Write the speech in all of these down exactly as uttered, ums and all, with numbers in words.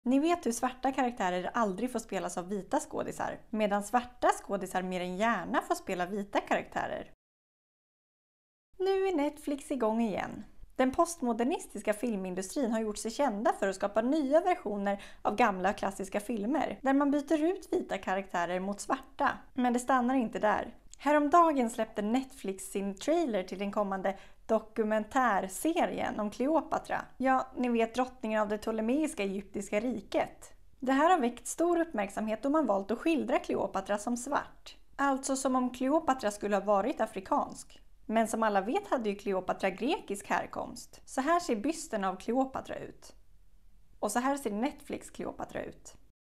Ni vet hur svarta karaktärer aldrig får spelas av vita skådisar, medan svarta skådisar mer än gärna får spela vita karaktärer. Nu är Netflix igång igen. Den postmodernistiska filmindustrin har gjort sig kända för att skapa nya versioner av gamla klassiska filmer, där man byter ut vita karaktärer mot svarta. Men det stannar inte där. Häromdagen släppte Netflix sin trailer till den kommande dokumentärserien om Kleopatra. Ja, ni vet drottningen av det ptolemeiska egyptiska riket. Det här har väckt stor uppmärksamhet då man valt att skildra Kleopatra som svart. Alltså som om Kleopatra skulle ha varit afrikansk. Men som alla vet hade ju Kleopatra grekisk härkomst. Så här ser bysten av Kleopatra ut. Och så här ser Netflix Kleopatra ut.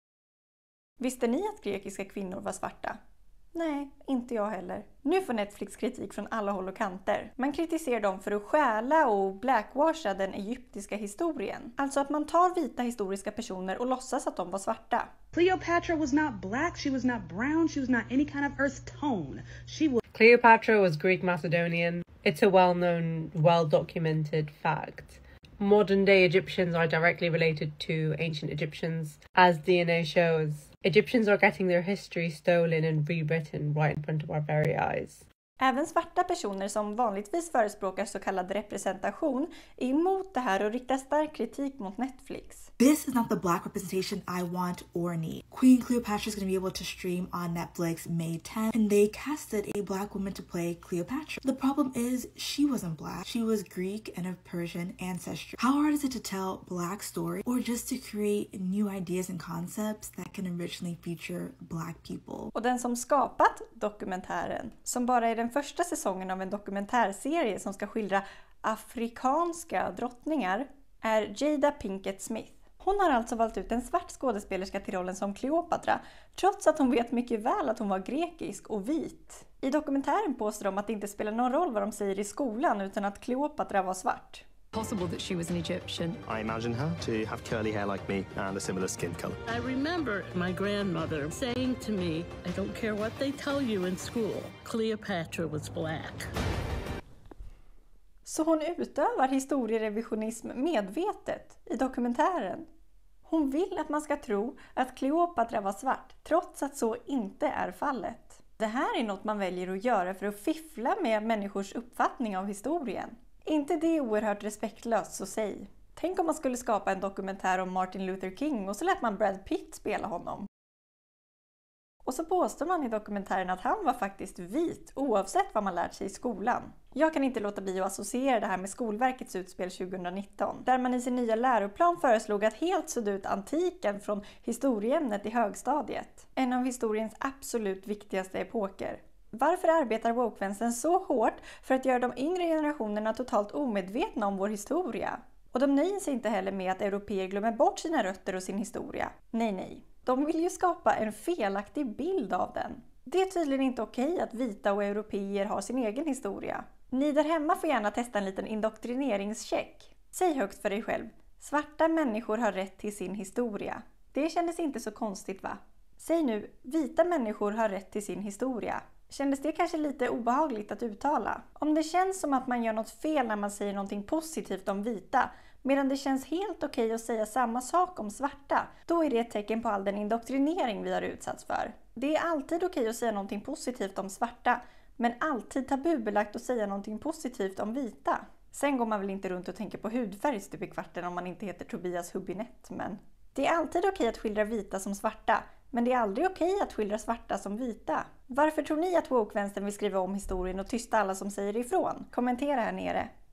Visste ni att grekiska kvinnor var svarta? Nej, inte jag heller. Nu får Netflix kritik från alla håll och kanter. Man kritiserar dem för att stjäla och blackwasha den egyptiska historien. Alltså att man tar vita historiska personer och låtsas att de var svarta. Cleopatra was not black, she was not brown, she was not any kind of earth tone. She was Cleopatra was Greek Macedonian. It's a well-known, well-documented fact. Modern-day Egyptians are directly related to ancient Egyptians, as D N A shows. Egyptians are getting their history stolen and rewritten right in front of our very eyes. Även svarta personer som vanligtvis förespråkar så kallad representation är emot det här och riktar stark kritik mot Netflix. This is not the black representation I want or need. Queen Cleopatra is going to be able to stream on Netflix May tenth, and they casted a black woman to play Cleopatra. The problem is she wasn't black. She was Greek and of Persian ancestry. How hard is it to tell black story or just to create new ideas and concepts that can originally feature black people? Och den som skapat dokumentären, som bara är den första säsongen av en dokumentärserie som ska skildra afrikanska drottningar, är Jada Pinkett Smith. Hon har alltså valt ut en svart skådespelerska till rollen som Kleopatra, trots att hon vet mycket väl att hon var grekisk och vit. I dokumentären påstår de att det inte spelar någon roll vad de säger i skolan, utan att Kleopatra var svart. Possible that she was an Egyptian. I imagine her to have curly hair like me and a similar skin color. I remember my grandmother saying to me, I don't care what they tell you in school, Cleopatra was black. Så hon utövar historierevisionism medvetet i dokumentären. Hon vill att man ska tro att Kleopatra var svart, trots att så inte är fallet. Det här är något man väljer att göra för att fiffla med människors uppfattning av historien. Inte det oerhört respektlöst, så säg. Tänk om man skulle skapa en dokumentär om Martin Luther King och så lät man Brad Pitt spela honom. Och så påstår man i dokumentären att han var faktiskt vit, oavsett vad man lärt sig i skolan. Jag kan inte låta bli att associera det här med Skolverkets utspel tjugonitton, där man i sin nya läroplan föreslog att helt sudda ut antiken från historieämnet i högstadiet. En av historiens absolut viktigaste epoker. Varför arbetar woke-vänstern så hårt för att göra de yngre generationerna totalt omedvetna om vår historia? Och de nöjer sig inte heller med att europeer glömmer bort sina rötter och sin historia. Nej, nej. De vill ju skapa en felaktig bild av den. Det är tydligen inte okej att vita och europeer har sin egen historia. Ni där hemma får gärna testa en liten indoktrineringscheck. Säg högt för dig själv. Svarta människor har rätt till sin historia. Det kändes inte så konstigt, va? Säg nu, vita människor har rätt till sin historia. Kändes det kanske lite obehagligt att uttala? Om det känns som att man gör något fel när man säger någonting positivt om vita, medan det känns helt okej att säga samma sak om svarta, då är det ett tecken på all den indoktrinering vi har utsatts för. Det är alltid okej att säga någonting positivt om svarta, men alltid tabubelagt att säga någonting positivt om vita. Sen går man väl inte runt och tänker på hudfärg stup i kvarten om man inte heter Tobias Hubinett, men... Det är alltid okej att skildra vita som svarta, men det är aldrig okej att skildra svarta som vita. Varför tror ni att woke-vänstern vill skriva om historien och tysta alla som säger ifrån? Kommentera här nere.